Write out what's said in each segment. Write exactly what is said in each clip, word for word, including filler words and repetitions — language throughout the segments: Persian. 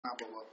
نه بابا.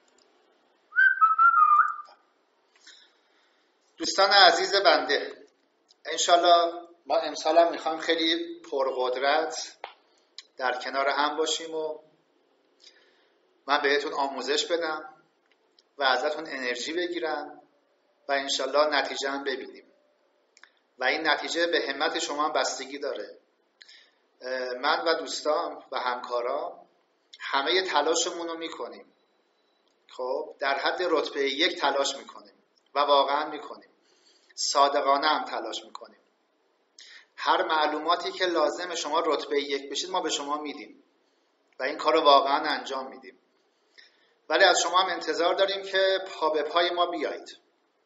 دوستان عزیز بنده، انشالله ما امسال هم میخوایم خیلی پرقدرت در کنار هم باشیم و من بهتون آموزش بدم و ازتون انرژی بگیرم و انشالله نتیجه هم ببینیم و این نتیجه به همت شما هم بستگی داره. من و دوستان و همکاران همه تلاشمون رو میکنیم، خب در حد رتبه یک تلاش میکنیم و واقعا میکنیم، صادقانه هم تلاش میکنیم. هر معلوماتی که لازم شما رتبه یک بشید ما به شما میدیم و این کار رو واقعا انجام میدیم، ولی از شما هم انتظار داریم که پا به پای ما بیایید.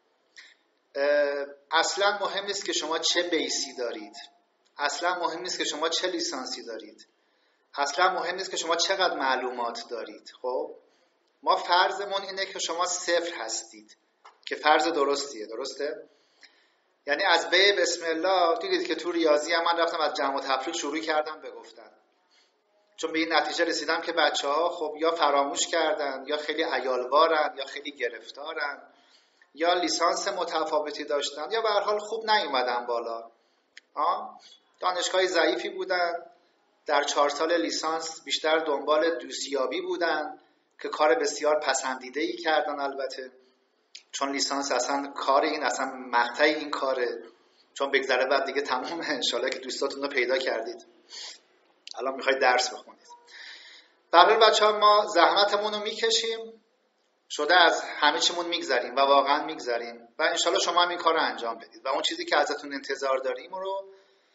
اصلا مهم نیست که شما چه بیسی دارید، اصلا مهم نیست که شما چه لیسانسی دارید، اصلا مهم نیست که شما چقدر معلومات دارید. خب ما فرضمون اینه که شما صفر هستید که فرض درستیه، درسته؟ یعنی از به بسم الله دیدید که تو ریاضی هم من رفتم از جمع و تفریق شروع کردم به گفتن، چون به این نتیجه رسیدم که بچه ها خب یا فراموش کردن یا خیلی عیالوارن یا خیلی گرفتارن یا لیسانس متفاوتی داشتن یا به هر حال خوب نیومدن بالا. آه؟ دانشگاه ضعیفی بودن، در چهار سال لیسانس بیشتر دنبال دوستیابی بودن که کار بسیار پسندیده‌ای کردن، البته چون لیسانس اصلا کار این اصلا مقطع این کاره، چون بگذره بعد دیگه تمومه. انشالله که دوستاتون رو پیدا کردید، الان میخواید درس بخونید. برای بچه ها ما زحمتمون رو میکشیم، شده از همه چیمون میگذریم و واقعا میگذریم و انشالله شما هم این کار رو انجام بدید و اون چیزی که ازتون انتظار داریم رو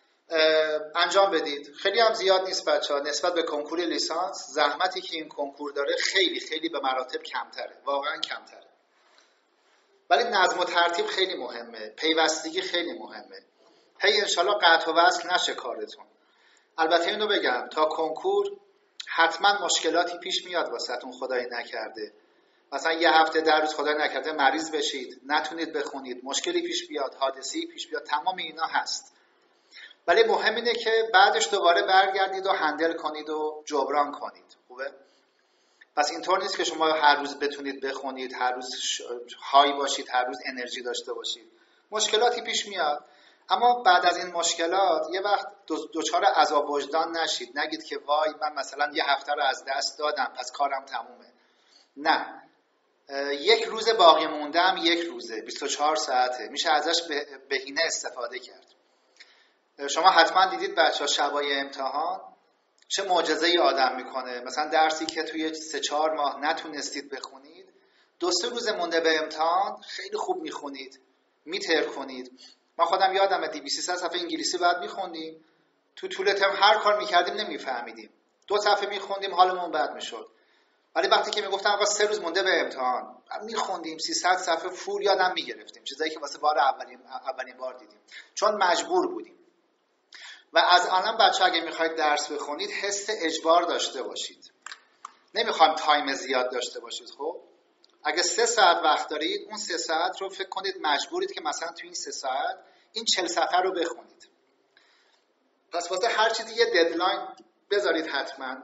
انجام بدید. خیلی هم زیاد نیست بچه ها، نسبت به کنکور لیسانس زحمتی که این کنکور داره خیلی خیلی به مراتب کمتره، واقعا کمتره، ولی نظم و ترتیب خیلی مهمه، پیوستگی خیلی مهمه. هی انشالله قطع و وصل نشه کارتون. البته اینو بگم تا کنکور حتما مشکلاتی پیش میاد واسهتون، خدای نکرده مثلا یه هفته در روز خدای نکرده مریض بشید، نتونید بخونید، مشکلی پیش بیاد، حادثه‌ای پیش بیاد، تمام اینا هست، ولی مهم اینه که بعدش دوباره برگردید و هندل کنید و جبران کنید. خوبه؟ پس اینطور نیست که شما هر روز بتونید بخونید، هر روز های باشید، هر روز انرژی داشته باشید. مشکلاتی پیش میاد، اما بعد از این مشکلات یه وقت دوچار عذاب وجدان نشید، نگید که وای من مثلا یه هفته رو از دست دادم پس کارم تمومه. نه، یک روز باقی مونده هم یک روزه، بیست و چهار ساعته، میشه ازش بهینه استفاده کرد. شما حتما دیدید بچه‌ها شبای امتحان چه معجزه‌ای آدم میکنه. مثلا درسی که توی سه چهار ماه نتونستید بخونید، دو سه روز مونده به امتحان خیلی خوب میخونید، میتر کنید. ما خودم یادمه دویست سیصد صفحه انگلیسی بعد میخوندیم، تو طول ترم هر کار میکردیم نمیفهمیدیم، دو صفحه میخوندیم حالمون بد میشد، ولی وقتی که میگفتم آقا سه روز مونده به امتحان میخوندیم سیصد صفحه فول یادم میگرفتیم، چیزایی که واسه بار اولین اولین بار دیدیم، چون مجبور بودیم. و از الان بچه اگه میخواید درس بخونید حس اجبار داشته باشید، نمیخوام تایم زیاد داشته باشید. خب اگه سه ساعت وقت دارید، اون سه ساعت رو فکر کنید مجبورید که مثلا تو این سه ساعت این چهل صفحه رو بخونید. پس واسه هر چیزی یه ددلاین بذارید حتما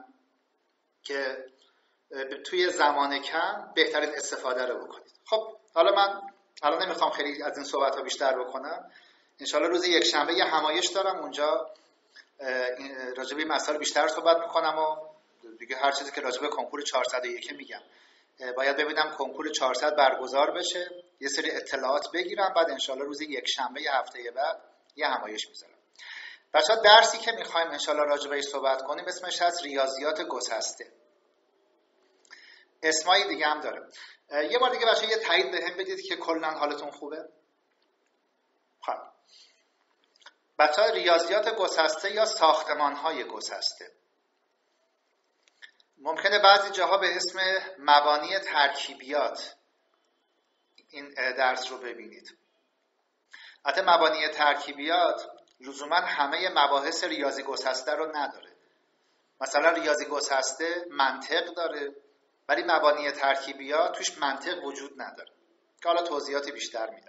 که توی زمان کم بهترین استفاده رو بکنید. خب حالا من الان نمیخوام خیلی از این صحبت ها بیشتر بکنم، انشالله روز یک شنبه یه همایش دارم، اونجا راجع به این مسائل بیشتر صحبت میکنم و دیگه هر چیزی که راجع به کنکور چهارصد و یک میگم. باید ببینم کنکور چهارصد برگزار بشه، یه سری اطلاعات بگیرم، بعد انشالله روز یک شنبه یه هفته بعد یه همایش میذارم. بچه‌ها درسی که میخوایم انشالله راجع بهش صحبت کنیم اسمش هست ریاضیات گسسته. اسمای دیگه هم داره. یه بار دیگه بچه‌ها یه تایید بهم بدید که کلاً حالتون خوبه. خب بچه‌ها ریاضیات گسسته یا ساختمان‌های گسسته، ممکنه بعضی جاها به اسم مبانی ترکیبیات این درس رو ببینید. البته مبانی ترکیبیات لزوما همه مباحث ریاضی گسسته رو نداره. مثلا ریاضی گسسته منطق داره، ولی مبانی ترکیبیات توش منطق وجود نداره که حالا توضیحات بیشتر میدم.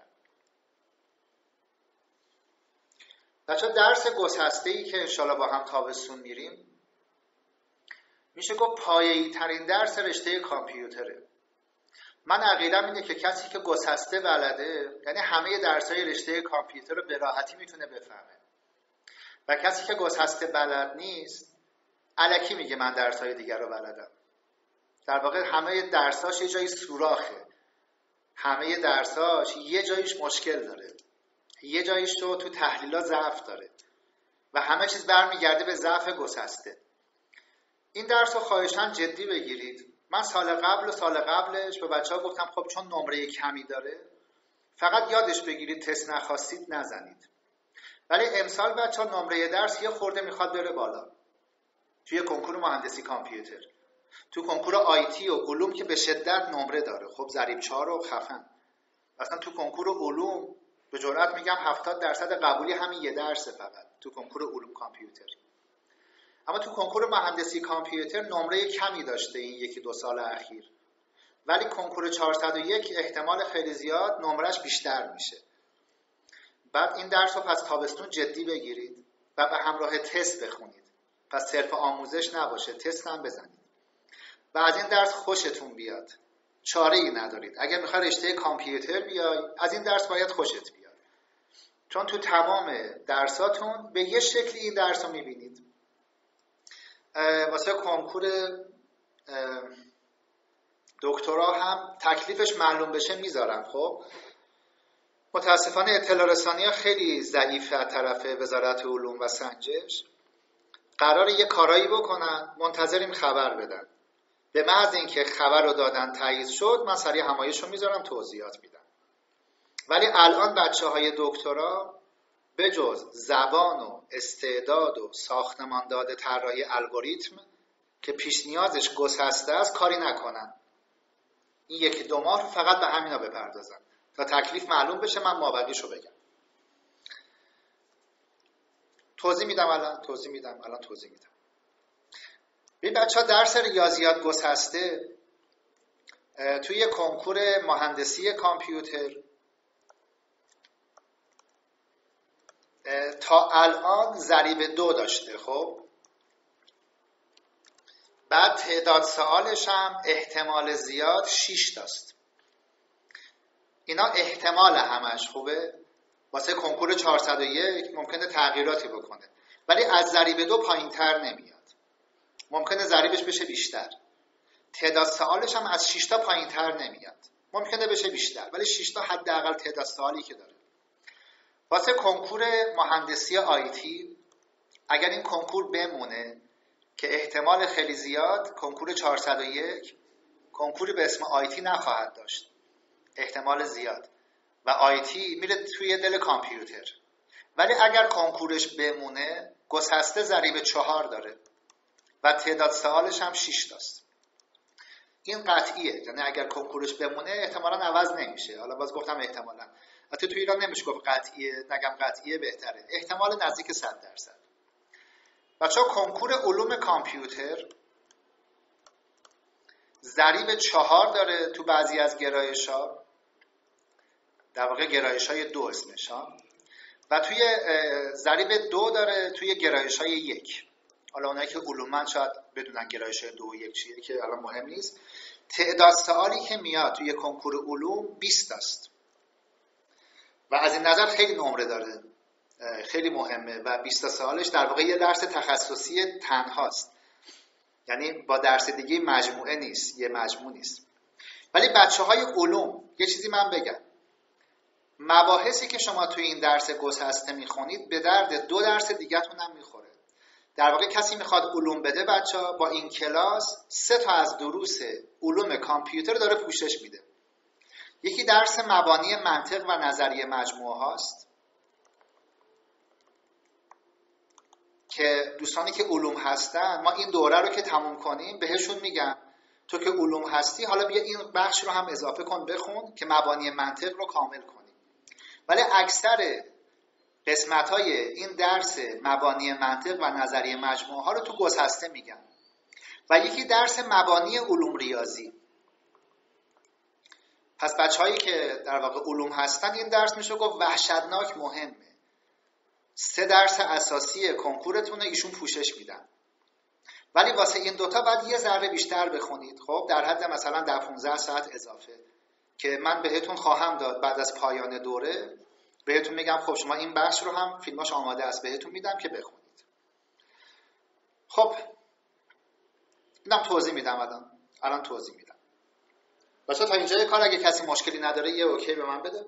بچه درس گسسته‌ای که انشالله با هم تابستون میریم میشه گفت پایه‌ای ترین درس رشته کامپیوتره. من عقیدم اینه که کسی که گسسته بلده، یعنی همه درس‌های رشته کامپیوتر رو به راحتی میتونه بفهمه، و کسی که گسسته بلد نیست الکی میگه من درس‌های دیگر رو بلدم. در واقع همه درساش یه جایی سوراخه، همه درساش یه جاییش مشکل داره، یه جاییش تو تو تحلیلات ضعف داره و همه چیز برمیگرده به ضعف گسسته. این درس رو خواهشاً جدی بگیرید. من سال قبل و سال قبلش به بچه‌ها گفتم خب چون نمره کمی داره فقط یادش بگیرید تست نخواستید نزنید. ولی امسال بچه‌ها نمره درس یه خورده میخواد بره بالا. توی کنکور مهندسی کامپیوتر، تو کنکور آیتی و علوم که به شدت نمره داره، خب ضریب چهار و خفن. مثلا تو کنکور علوم به جرئت میگم هفتاد درصد قبولی همین یه درسه فقط تو کنکور علوم کامپیوتر. اما تو کنکور مهندسی کامپیوتر نمره کمی داشته این یکی دو سال اخیر، ولی کنکور چهارصد و یک احتمال خیلی زیاد نمرش بیشتر میشه. بعد این درس رو پس تابستون جدی بگیرید و به همراه تست بخونید. پس صرف آموزش نباشه، تست هم بزنید و از این درس خوشتون بیاد. چاره ای ندارید. اگر میخوای رشته کامپیوتر بیای از این درس باید خوشت بیاد، چون تو تمام درساتون به یه شکلی این درس رو میبینید. واسه کنکور دکترا هم تکلیفش معلوم بشه میذارم. خب متاسفانه اطلاع رسانی ها خیلی ضعیفه از طرف وزارت علوم و سنجش. قراره یه کارایی بکنن، منتظریم خبر بدن. به محض اینکه خبر رو دادن تایید شد من سریع همایش رو میذارم توضیحات میدم. ولی الان بچه های دکترا به جز زبان و استعداد و ساختمان داده طراحی الگوریتم که پیش نیازش گسسته است کاری نکنن. این یکی دو ماه فقط به همینا بپردازن تا تکلیف معلوم بشه من مابقیشو بگم. توضیح میدم الان توضیح میدم الان توضیح میدم. ببین بچه‌ها درس ریاضیات گسسته توی کنکور مهندسی کامپیوتر تا الان ضریب دو داشته. خب بعد تعداد سوالش هم احتمال زیاد شش تاست. اینا احتمال همش خوبه. واسه کنکور چهارصد و یک ممکنه تغییراتی بکنه، ولی از ضریب دو پایین تر نمیاد. ممکنه ضریبش بشه بیشتر. تعداد سوالش هم از شش تا پایین تر نمیاد. ممکنه بشه بیشتر، ولی شش تا حداقل تعداد سوالی که داره. واسه کنکور مهندسی آیتی اگر این کنکور بمونه که احتمال خیلی زیاد کنکور چهارصد و یک کنکوری به اسم آیتی نخواهد داشت، احتمال زیاد، و آیتی میره توی دل کامپیوتر. ولی اگر کنکورش بمونه گسسته ضریب چهار داره و تعداد سوالش هم شش تاست. این قطعیه، یعنی اگر کنکورش بمونه احتمالاً عوض نمیشه. حالا باز گفتم احتمالاً، حتی تو ایران نمیشه گفت قطعیه، نگم قطعیه بهتره، احتمال نزدیک صد درصد. بچه‌ها کنکور علوم کامپیوتر ضریب چهار داره تو بعضی از گرایش‌ها، در واقع گرایش‌های دو اسمش ها، و توی ضریب دو داره توی گرایش‌های یک. حالا اونایی که علومن شاید بدونن گرایش‌های دو و یک چیه که الان مهم نیست. تعداد سوالی که میاد توی کنکور علوم بیست است و از این نظر خیلی نمره داره، خیلی مهمه و بیست سالش در واقع یه درس تخصصی تنهاست، یعنی با درس دیگه مجموعه نیست، یه مجموع نیست. ولی بچه های علوم یه چیزی من بگم، مباحثی که شما توی این درس گسسته میخونید به درد دو درس دیگه تون هم میخوره. در واقع کسی میخواد علوم بده بچه ها با این کلاس سه تا از دروس علوم کامپیوتر داره پوشش میده. یکی درس مبانی منطق و نظریه مجموعه هاست که دوستانی که علوم هستن ما این دوره رو که تموم کنیم بهشون میگم تو که علوم هستی حالا بیا این بخش رو هم اضافه کن بخون که مبانی منطق رو کامل کنیم. ولی اکثر قسمت‌های این درس مبانی منطق و نظریه مجموعه ها رو تو گسسته میگم. و یکی درس مبانی علوم ریاضی. پس بچه‌هایی که در واقع علوم هستن این درس میشه گفت وحشتناک مهمه. سه درس اساسی کنکورتون ایشون پوشش میدن. ولی واسه این دوتا باید یه ذره بیشتر بخونید. خب در حد مثلا در پانزده ساعت اضافه که من بهتون خواهم داد بعد از پایان دوره. بهتون میگم خب شما این بخش رو هم فیلماش آماده است بهتون میدم که بخونید. خب اینم توضیح میدم الان الان توضیح میدم. بچه‌ها تا اینجای کار اگه کسی مشکلی نداره یه اوکی به من بده.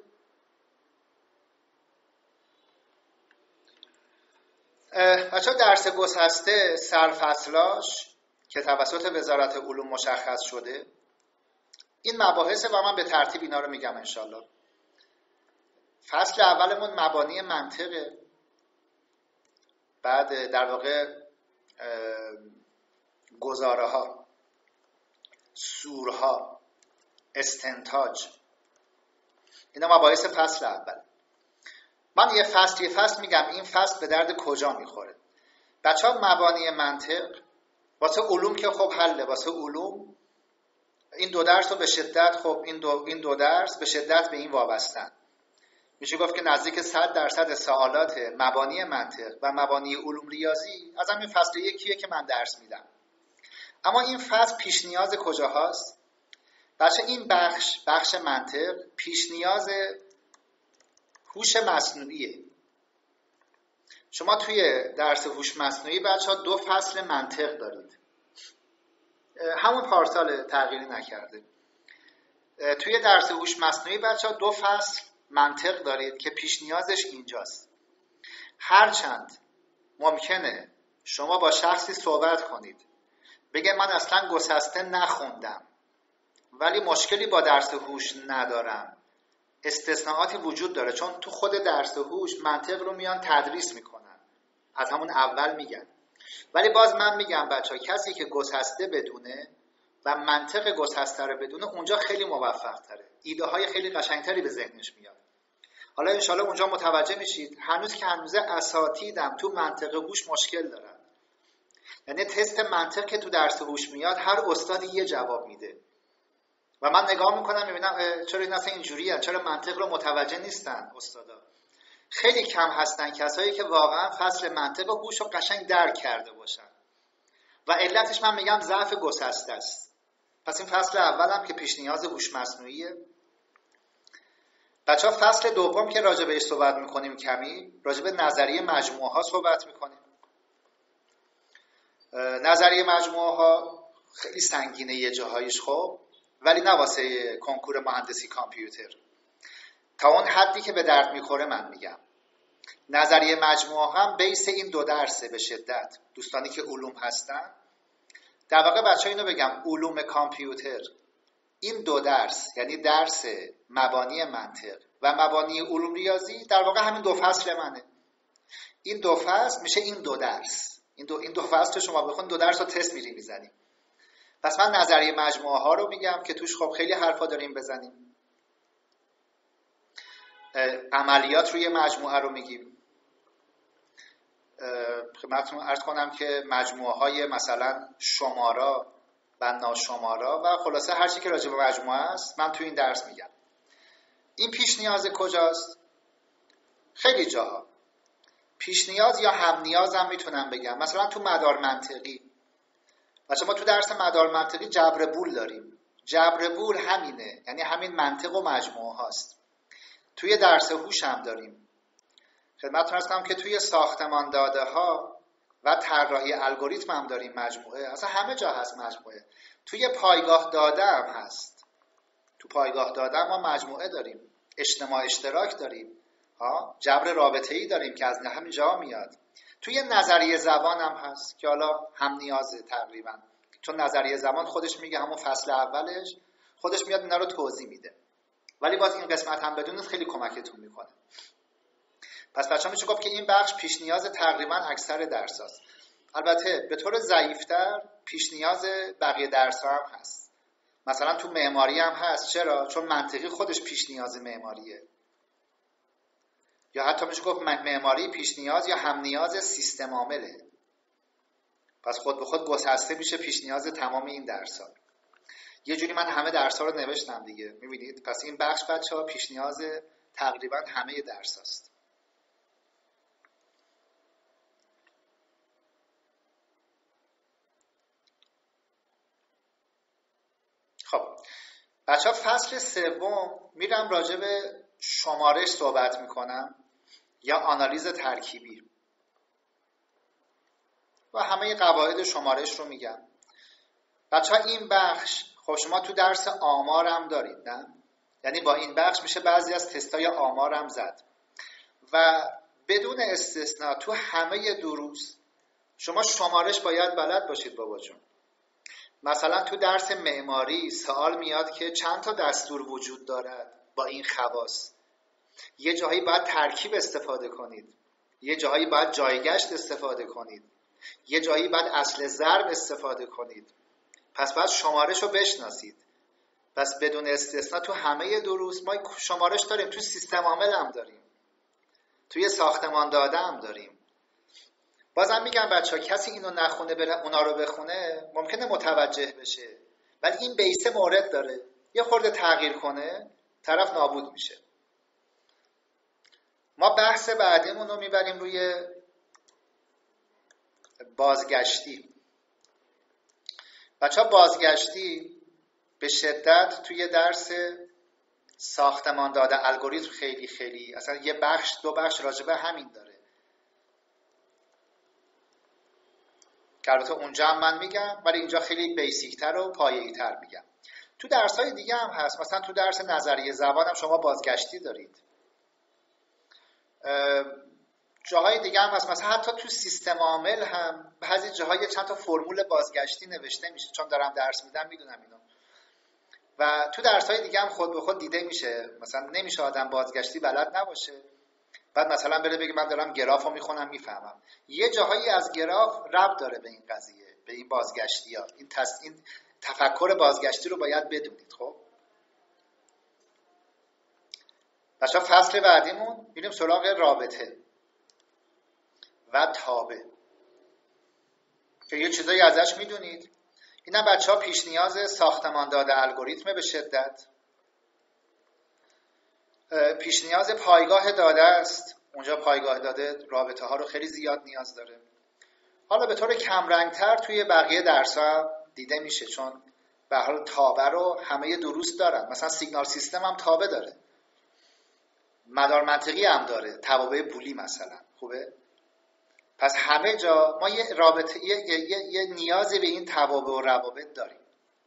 بچه‌ها درس گسسته سرفصلاش که توسط وزارت علوم مشخص شده این مباحثه و من به ترتیب اینا رو میگم انشالله. فصل اولمون مبانی منطقه، بعد در واقع گزاره ها، سورها، استنتاج، اینا مباحث فصل اول. من یه فصل یه فصل میگم این فصل به درد کجا میخوره. بچه ها مبانی منطق واسه علوم که خب حله، واسه علوم این دو درس رو به شدت خب این دو, این دو درس به شدت به این وابستن. میشه گفت که نزدیک صد درصد سوالات مبانی منطق و مبانی علوم ریاضی از همین فصل یکیه که من درس میدم. اما این فصل پیش نیاز کجا هست؟ بچه این بخش بخش منطق پیش نیاز هوش مصنوعیه. شما توی درس هوش مصنوعی بچه ها دو فصل منطق دارید، همون پارسال تغییری نکرده. توی درس هوش مصنوعی بچه ها دو فصل منطق دارید که پیش نیازش اینجاست. هرچند ممکنه شما با شخصی صحبت کنید بگه من اصلا گسسته نخوندم ولی مشکلی با درس هوش ندارم، استثناءاتی وجود داره چون تو خود درس هوش منطق رو میان تدریس میکنن، از همون اول میگن. ولی باز من میگم بچه ها کسی که گسسته بدونه و منطق گسسته رو بدونه اونجا خیلی موفق تره، ایده های خیلی قشنگتری به ذهنش میاد. حالا انشالله اونجا متوجه میشید هنوز که هنوزه اساتیدم تو منطق هوش مشکل دارن. یعنی تست منطق که تو درس هوش میاد هر استادی یه جواب میده و من نگاه میکنم میبینم چرا این اصلا اینجوریه، چرا منطق رو متوجه نیستن استادا. خیلی کم هستن کسایی که واقعا فصل منطق و هوش رو قشنگ درک کرده باشن و علتش من میگم ضعف گسسته است. پس این فصل اولم که پیش نیاز هوش مصنوعیه. بچه ها فصل دوم که راجع بهش صحبت میکنیم کمی راجع به نظریه مجموعه ها صحبت میکنیم. نظریه مجموعه ها خیلی سنگینه یه جاهایش خب، ولی نه واسه کنکور مهندسی کامپیوتر. تا اون حدی که به درد میخوره من میگم. نظریه مجموعه هم بیس این دو درسه به شدت. دوستانی که علوم هستن در واقع بچه ها اینو بگم علوم کامپیوتر این دو درس یعنی درس مبانی منطق و مبانی علوم ریاضی در واقع همین دو فصل منه. این دو فصل میشه این دو درس. این دو این دو فصل رو شما بخون دو درس رو تست میری میزنیم. پس من نظریه مجموعه ها رو میگم که توش خب خیلی حرفا داریم بزنیم. عملیات روی مجموعه رو میگیم. خدمتتون عرض کنم که مجموعه های مثلا شمارا و ناشمارا و خلاصه هر چی که راجع به مجموعه است من توی این درس میگم. این پیش نیاز کجاست؟ خیلی جاها. پیش نیاز یا هم نیاز هم میتونم بگم. مثلا تو مدار منطقی. مثلا ما تو درس مدار منطقی جبر بول داریم. جبر بول همینه، یعنی همین منطق و مجموعه هاست. توی درس هوش هم داریم. خدمتتون عرض کنم که توی ساختمان داده ها و طراحی الگوریتم هم داریم مجموعه. اصلا همه جا هست مجموعه. توی پایگاه داده هم هست. تو پایگاه داده ما مجموعه داریم. اجتماع اشتراک داریم. ها جبر رابطه‌ای داریم که از همین جا میاد. توی نظریه زبان هم هست که حالا هم نیازه تقریبا، چون نظریه زبان خودش میگه همون فصل اولش خودش میاد اینا رو توضیح میده. ولی باز این قسمت هم بدونید خیلی کمکتون میکنه. پس بچه‌ها میشه گفت که این بخش پیش نیاز تقریبا اکثر درس هست. البته به طور ضعیفتر پیش نیاز بقیه درس ها هم هست. مثلا تو معماری هم هست. چرا؟ چون منطقی خودش پیش نیاز معماریه. یا حتی میشه گفت معماری پیش نیاز یا هم نیاز سیستم عامله. پس خود به خود گسسته میشه پیش نیاز تمام این درس ها. یه جوری من همه درس ها رو نوشتم دیگه. میبینید؟ پس این بخش بچه ها پیش نیاز تقریبا همه درس هست. بچه ها فصل سوم میرم راجع به شمارش صحبت میکنم یا آنالیز ترکیبی و همه قواعد شمارش رو میگم. بچه ها این بخش خب شما تو درس آمار هم دارید نه؟ یعنی با این بخش میشه بعضی از تستای آمار هم زد و بدون استثناء تو همه دروس شما شمارش باید بلد باشید بابا جون. مثلا تو درس معماری سوال میاد که چند تا دستور وجود دارد با این خواص. یه جایی باید ترکیب استفاده کنید، یه جایی باید جایگشت استفاده کنید، یه جایی باید اصل ضرب استفاده کنید. پس باید شمارش رو بشناسید. پس بدون استثناء تو همه دروس ما شمارش داریم. تو سیستم عامل هم داریم، توی ساختمان داده هم داریم. بازم میگم بچه ها کسی اینو نخونه بره اونا رو بخونه ممکنه متوجه بشه، ولی این بیسه مورد داره، یه خورده تغییر کنه طرف نابود میشه. ما بحث بعدیمون رو میبریم روی بازگشتی. بچه ها بازگشتی به شدت توی درس ساختمان داده الگوریتم خیلی خیلی اصلا یه بخش دو بخش راجبه همین داره که البته اونجا هم من میگم، ولی اینجا خیلی بیسیکتر و پایه‌ای تر میگم. تو درس‌های دیگه هم هست. مثلا تو درس نظریه زبان هم شما بازگشتی دارید. جاهای دیگه هم هست. مثلا حتی تو سیستم عامل هم بعضی جاهای چند تا فرمول بازگشتی نوشته میشه، چون دارم درس میدم میدونم اینو. و تو درس‌های دیگه هم خود به خود دیده میشه. مثلا نمیشه آدم بازگشتی بلد نباشه بعد مثلا بره بگه من دارم گرافو میخونم میفهمم. یه جاهایی از گراف ربط داره به این قضیه، به این بازگشتی‌ها. این تس... این تفکر بازگشتی رو باید بدونید. خب بچه‌ها فصل بعدیمون میریم سراغ رابطه و تابع که یه چیزایی ازش میدونید. اینا بچه‌ها پیش نیاز ساختمان داده الگوریتم به شدت، پیش نیاز پایگاه داده است. اونجا پایگاه داده رابطه ها رو خیلی زیاد نیاز داره. حالا به طور کمرنگتر توی بقیه درس ها دیده میشه، چون به حال تابع رو همه دروس دارن. مثلا سیگنال سیستم هم تابع داره، مدار منطقی هم داره، توابع بولی مثلا. خوبه؟ پس همه جا ما یه رابطه یه, یه،, یه،, یه نیازی به این توابع و روابط داریم.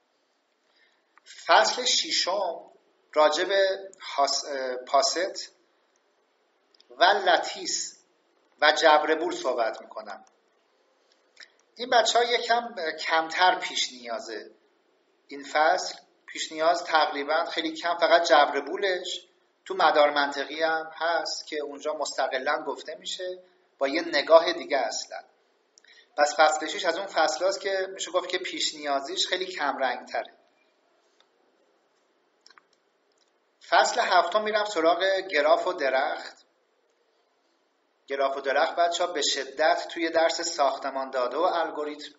فصل ششم راجع به پاست و لاتیس و جبر بول صحبت میکنم. این بچه ها یکم کمتر پیش نیازه. این فصل پیش نیاز تقریبا خیلی کم، فقط جبر بولش تو مدار منطقی هم هست که اونجا مستقلا گفته میشه با یه نگاه دیگه اصلا. پس فصل شش از اون فصل هاست که میشه گفت که پیش نیازیش خیلی کم رنگ تره. فصل هفتم میرم سراغ گراف و درخت. گراف و درخت بچه ها به شدت توی درس ساختمان داده و الگوریتم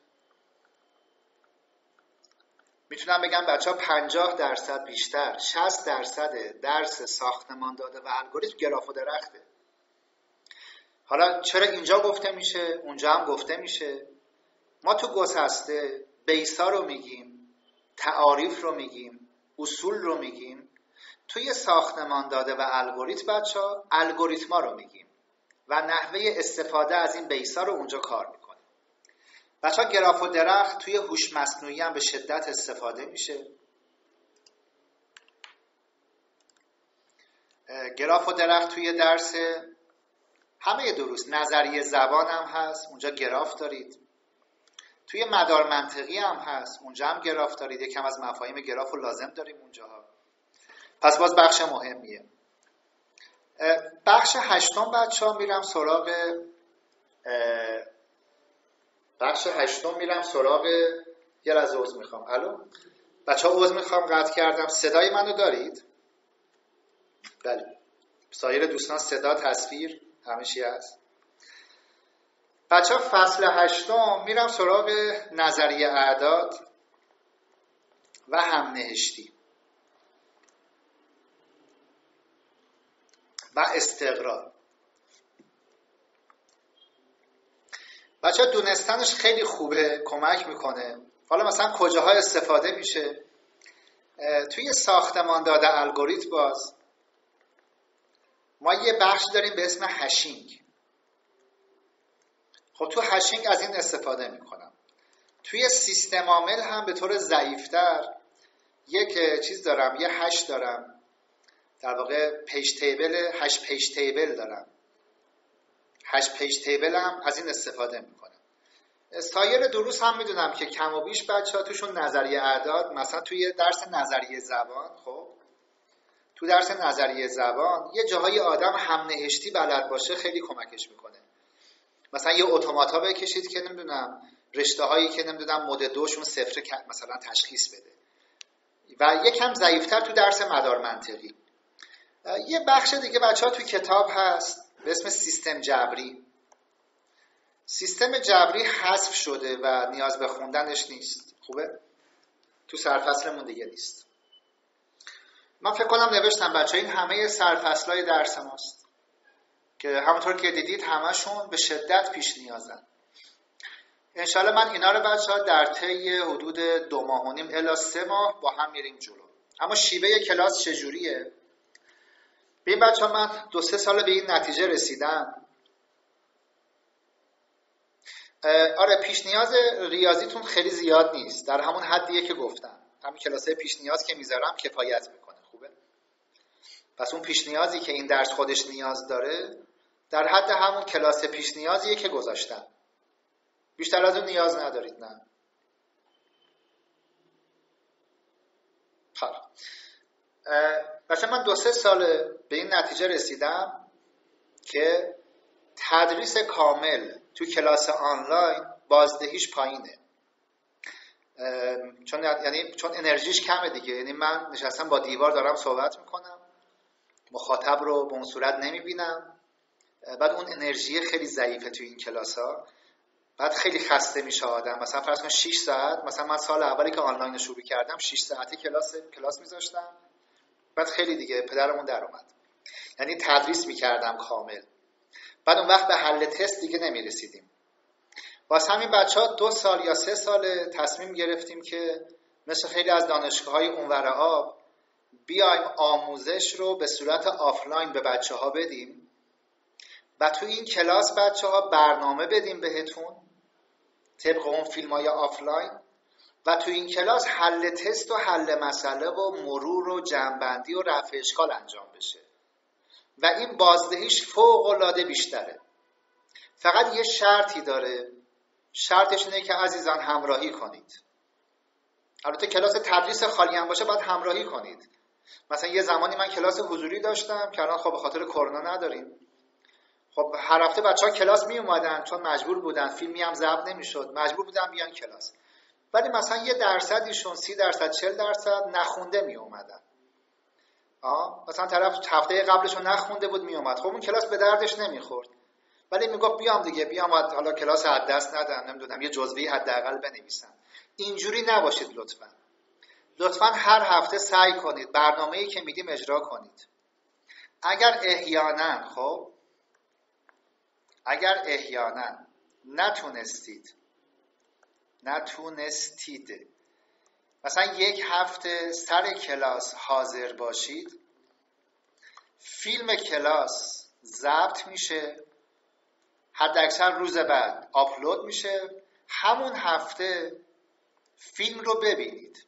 میتونم بگم بچه ها پنجاه درصد بیشتر، شصت درصد درس ساختمان داده و الگوریتم گراف و درخته. حالا چرا اینجا گفته میشه اونجا هم گفته میشه؟ ما تو گسسته بیسا رو میگیم، تعاریف رو میگیم، اصول رو میگیم. توی ساختمان داده و الگوریتم بچه ها الگوریتما رو میگیم و نحوه استفاده از این بیسا رو اونجا کار میکنیم. بچه ها گراف و درخت توی هوش مصنوعی هم به شدت استفاده میشه. گراف و درخت توی درس همه دروس نظریه زبان هم هست، اونجا گراف دارید. توی مدار منطقی هم هست، اونجا هم گراف دارید. یکم از مفاهیم گراف رو لازم داریم اونجاها. پس باز بخش مهمیه. بخش هشتم بچه ها میرم سراغ بخش هشتم میرم سراغ یه لحظه عذر میخوام. الو بچه ها عذر میخوام قطع کردم. صدای منو دارید؟ بله. سایر دوستان صدا تصویر همه چی هست. بچه ها فصل هشتم میرم سراغ نظریه اعداد و همنهشتی و استقرار. بچه ها دونستنش خیلی خوبه، کمک میکنه. حالا مثلا کجاها استفاده میشه؟ توی ساختمان داده الگوریتم باز ما یه بخش داریم به اسم هشینگ. خب تو هشینگ از این استفاده میکنم. توی سیستم عامل هم به طور ضعیفتر یک چیز دارم، یه هش دارم، در واقع پیج تیبل، هش پیج تیبل دارم. هش پیج تیبل هم از این استفاده میکنم. سایر دروس هم میدونم که کم و بیش بچه‌ها توشون نظریه اعداد، مثلا توی درس نظریه زبان، خب تو درس نظریه زبان یه جاهای آدم هم نهشتی بلد باشه خیلی کمکش میکنه. مثلا یه اتوماتا بکشید که نمیدونم رشته هایی که نمیدونم مد دوشون صفر مثلا تشخیص بده. و یکم ضعیفتر تو درس مدار منطقی. یه بخش دیگه بچه‌ها تو کتاب هست به اسم سیستم جبری. سیستم جبری حذف شده و نیاز به خوندنش نیست. خوبه؟ تو سرفصلمون دیگه نیست. من فکر کنم نوشتم بچه این همه سرفصلای درس ماست که همونطور که دیدید همشون به شدت پیش نیازن. انشالله من اینا رو بچه ها در طی حدود دو ماه و نیم الی سه ماه با هم میریم جلو. اما شیوه کلاس چجوریه؟ به این بچه ها من دو سه سال به این نتیجه رسیدم. آره پیش نیاز ریاضیتون خیلی زیاد نیست، در همون حدیه که گفتم. همین کلاسه پیش نیاز که میذارم کفایت میکنه. خوبه؟ پس اون پیش نیازی که این درس خودش نیاز داره در حد همون کلاس پیش نیازیه که گذاشتم. بیشتر از اون نیاز ندارید. نه خب مثلا من دو سه سال به این نتیجه رسیدم که تدریس کامل تو کلاس آنلاین بازدهیش پایینه. چون یعنی چون انرژیش کمه دیگه. یعنی من نشستم با دیوار دارم صحبت میکنم، مخاطب رو به اون صورت نمیبینم، بعد اون انرژی خیلی ضعیفه تو این کلاس ها، بعد خیلی خسته میشه آدم. مثلا فرض کن شش ساعت، مثلا من سال اولی که آنلاین شروع کردم شش ساعتی کلاس کلاس میذاشتم، بعد خیلی دیگه پدرمون در اومد. یعنی تدریس میکردم کامل، بعد اون وقت به حل تست دیگه نمیرسیدیم. واسه همین بچه‌ها دو سال یا سه سال تصمیم گرفتیم که مثل خیلی از دانشگاه‌های اونور آب بیایم آموزش رو به صورت آفلاین به بچه‌ها بدیم و تو این کلاس بچه‌ها برنامه بدیم بهتون طبق اون فیلم‌های آفلاین و تو این کلاس حل تست و حل مسئله و مرور و جمع‌بندی و رفع اشکال انجام بشه و این بازدهیش فوق‌العاده بیشتره. فقط یه شرطی داره، شرطش اینه که عزیزان همراهی کنید. البته کلاس تدریس خالی هم باشه باید همراهی کنید. مثلا یه زمانی من کلاس حضوری داشتم که الان خب به خاطر کرونا نداریم. خب هر هفته بچه‌ها کلاس می اومدن چون مجبور بودن، فیلمی هم ضبط نمی‌شد، مجبور بودن بیان کلاس. ولی مثلا یه درصدیشون سی درصد چهل درصد نخونده می اومدن. آه مثلا طرف هفته قبلشون نخونده بود می اومد. خب اون کلاس به دردش نمیخورد. ولی میگفت بیام دیگه، بیام حالا کلاس از دست ندم، نمیدونم یه جزوی حداقل بنویسم. اینجوری نباشید لطفاً. لطفاً هر هفته سعی کنید برنامه‌ای که میدیم اجرا کنید. اگر احیانا خب اگر احیانا نتونستید نتونستید مثلا یک هفته سر کلاس حاضر باشید، فیلم کلاس ضبط میشه، حداکثر روز بعد آپلود میشه، همون هفته فیلم رو ببینید.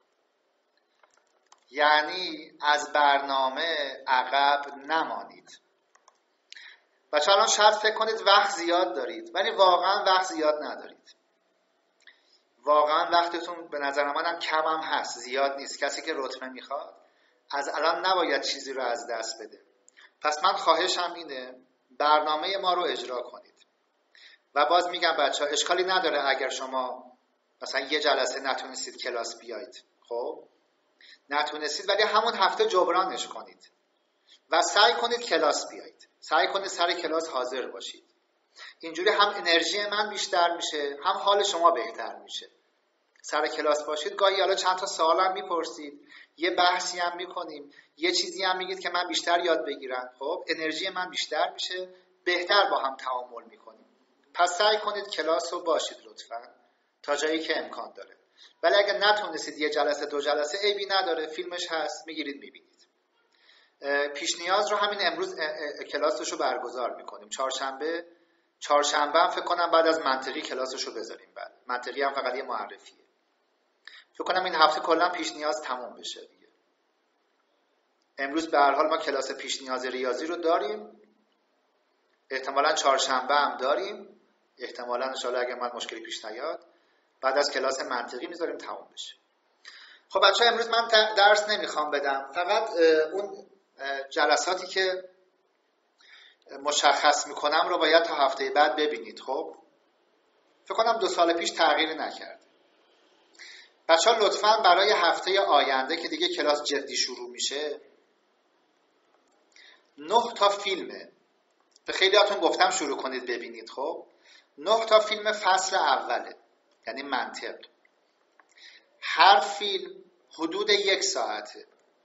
یعنی از برنامه عقب نمانید. بچه الان شاید فکر کنید وقت زیاد دارید، ولی واقعا وقت زیاد ندارید. واقعا وقتتون به نظر منم کم هم هست، زیاد نیست. کسی که رتبه میخواد از الان نباید چیزی رو از دست بده. پس من خواهشم اینه برنامه ما رو اجرا کنید. و باز میگم بچه ها اشکالی نداره اگر شما مثلا یه جلسه نتونستید کلاس بیایید، خب نتونستید ولی همون هفته جبرانش کنید و سعی کنید کلاس بیایید، سعی کنید سر کلاس حاضر باشید. اینجوری هم انرژی من بیشتر میشه، هم حال شما بهتر میشه. سر کلاس باشید، گاهی حالا چند تا سوال هم میپرسید، یه بحثی هم میکنیم، یه چیزی هم میگید که من بیشتر یاد بگیرم، خب انرژی من بیشتر میشه، بهتر با هم تعامل میکنیم. پس سعی کنید کلاس رو باشید لطفاً تا جایی که امکان داره. ولی اگه نتونستید یه جلسه دو جلسه عیبی نداره، فیلمش هست، میگیرید میبینید. پیش نیاز رو همین امروز کلاسش رو برگزار میکنیم. چهارشنبه چهارشنبه هم فکر کنم بعد از منطقی کلاسش رو بذاریم. بعد منطقی هم فقط یه معرفیه. فکر کنم این هفته کلا پیش نیاز تموم بشه دیگه. امروز به هر حال ما کلاس پیش نیاز ریاضی رو داریم. احتمالاً چهارشنبه هم داریم. احتمالاً ان شاءالله اگه من مشکلی پیش نیاد بعد از کلاس منطقی میذاریم تموم بشه. خب بچه‌ها امروز من درس نمیخوام بدم. فقط اون جلساتی که مشخص میکنم رو باید تا هفته بعد ببینید. خب فکر کنم دو سال پیش تغییری نکرد. بچه‌ها لطفاً برای هفته آینده که دیگه کلاس جدی شروع میشه نه تا فیلمه. به خیلیاتون گفتم شروع کنید ببینید. خب نه تا فیلم فصل اوله، یعنی منطق. هر فیلم حدود یک ساعته.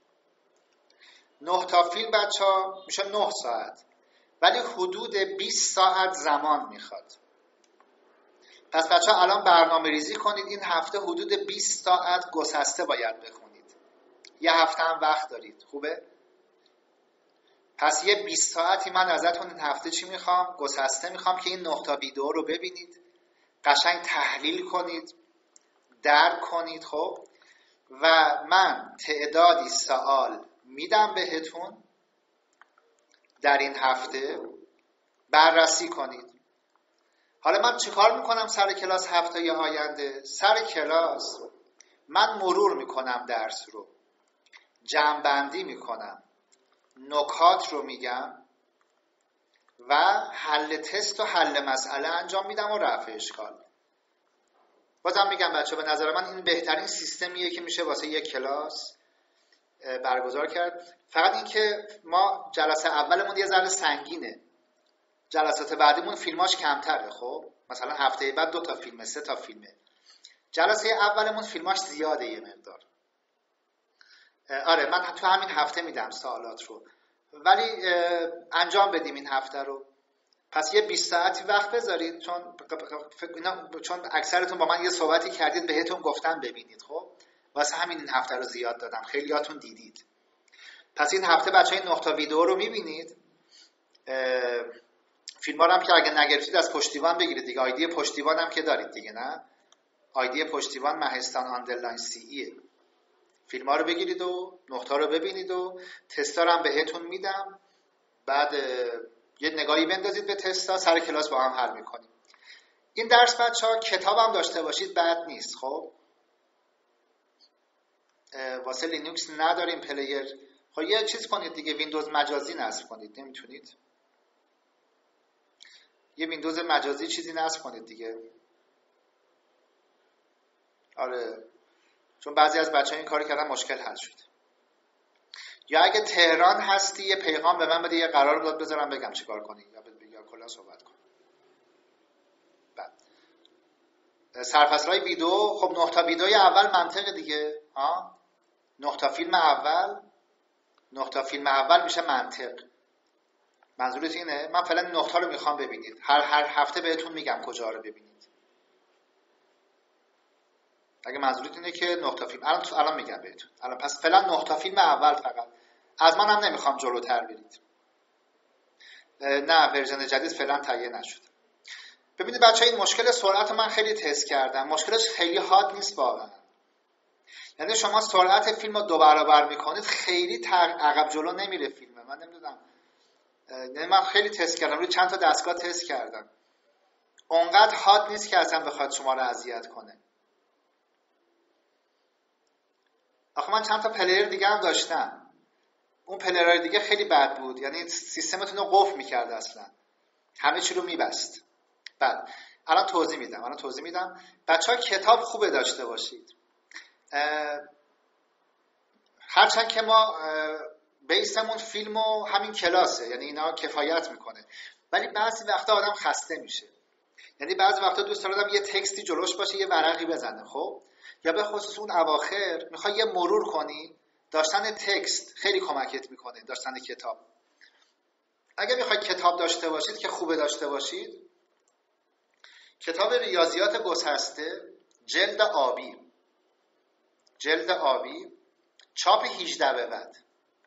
نه تا فیلم بچه‌ها میشه نه ساعت، ولی حدود بیست ساعت زمان میخواد. پس بچه‌ها الان برنامه ریزی کنید. این هفته حدود بیست ساعت گسسته باید بخونید. یه هفته هم وقت دارید. خوبه؟ پس یه بیست ساعتی من ازتون این هفته چی میخوام؟ گسسته میخوام که این نه تا ویدیو رو ببینید، قشنگ تحلیل کنید، درک کنید. خب و من تعدادی سوال میدم بهتون در این هفته بررسی کنید. حالا من چیکار میکنم سر کلاس هفته آینده؟ سر کلاس من مرور میکنم درس رو، جمع‌بندی میکنم، نکات رو میگم و حل تست و حل مسئله انجام میدم و رفع اشکال. بازم میگم بچه به نظر من این بهترین سیستمیه که میشه واسه یک کلاس برگزار کرد. فقط این که ما جلسه اولمون یه ذره سنگینه، جلسات بعدیمون فیلماش کمتره. خب مثلا هفته بعد دو تا فیلمه، سه تا فیلمه. جلسه اولمون فیلماش زیاده یه مقدار. آره من تو همین هفته میدم سوالات رو، ولی انجام بدیم این هفته رو. پس یه بیست ساعتی وقت بذارید، چون اینا چون اکثرتون با من یه صحبتی کردید بهتون گفتم ببینید. خب واسه همین این هفته رو زیاد دادم، خیلیاتون دیدید. پس این هفته بچه‌ها این نه تا ویدیو رو میبینید. فیلم ها رو هم که اگه نگرفتید از پشتیبان بگیرید دیگه. آیدی پشتیبان هم که دارید دیگه، نه؟ آیدی پشتیبان مهستان آندرلاین سی ایه. فیلم ها رو بگیرید و نه تا رو ببینید و تستا رو هم بهتون میدم. بعد یه نگاهی بندازید به تستا، سر کلاس با هم حل میکنیم. این درس بچه‌ها کتاب هم داشته باشید بد نیست. خب واسه لینوکس نداریم پلیر. خب یه چیز کنید دیگه، ویندوز مجازی نصب کنید. نمیتونید؟ یه ویندوز مجازی چیزی نصب کنید دیگه. آره چون بعضی از بچه‌ها این کاری کردن مشکل حل شد. یا اگه تهران هستی یه پیغام به من بده، یه قرار داد بذارم بگم چیکار کنی، یا بگم کلا صحبت کن. بعد سرفصل‌های ویدیو، خب نه تا ویدیوی اول منطقه دیگه. ها نه تا فیلم اول، نه تا فیلم اول میشه منطق. منظورت اینه؟ من فعلا نه تا رو میخوام ببینید. هر هر هفته بهتون میگم کجا رو ببینید. اگه منظورت اینه که نه تا فیلم، الان الان میگم بهتون. الان پس فعلا نه تا فیلم اول فقط. از منم نمیخوام جلوتر برید. نه ورژن جدید فعلا تهیه نشد. ببینید بچه‌ها این مشکل سرعت من خیلی تست کردم. مشکلش خیلی حاد نیست واقعا. یعنی شما سرعت فیلم رو دو برابر میکنید خیلی عقب جلو نمیره فیلم. من نمیدونم. یعنی من خیلی تست کردم، روی چند تا دستگاه تست کردم. اونقدر حاد نیست که اصلا بخواد شما رو اذیت کنه. آخه من چند تا پلیر دیگه هم داشتم. اون پلیرهای دیگه خیلی بد بود. یعنی سیستمتون رو قفل میکرد اصلا. همه چی رو میبست. بعد الان توضیح میدم. الان توضیح میدم. بچه‌ها کتاب خوبه داشته باشید. هرچند که ما بیسمون فیلم و همین کلاسه، یعنی اینا کفایت میکنه، ولی بعضی وقتا آدم خسته میشه. یعنی بعضی وقتا دوست دارم یه تکستی جلوش باشه، یه ورقی بزنه. خب یا به خصوص اون اواخر میخوای یه مرور کنی، داشتن تکست خیلی کمکت میکنه. داشتن کتاب، اگه میخوای کتاب داشته باشید که خوبه داشته باشید، کتاب ریاضیات گسسته جلد آبی جلد آبی، چاپ هجده به بعد.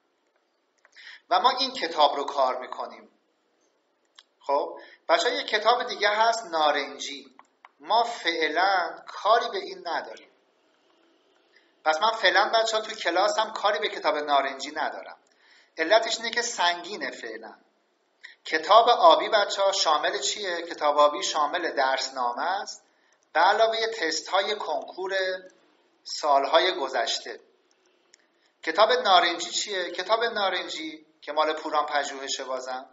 و ما این کتاب رو کار میکنیم. خب بچه‌ها یه کتاب دیگه هست نارنجی، ما فعلا کاری به این نداریم. پس من فعلا بچه‌ها تو کلاسم کاری به کتاب نارنجی ندارم. علتش اینه که سنگینه فعلا. کتاب آبی بچه‌ها شامل چیه؟ کتاب آبی شامل درسنامه است به علاوه تست های کنکور سالهای گذشته. کتاب نارنجی چیه؟ کتاب نارنجی که مال پوران پژوهشه بازم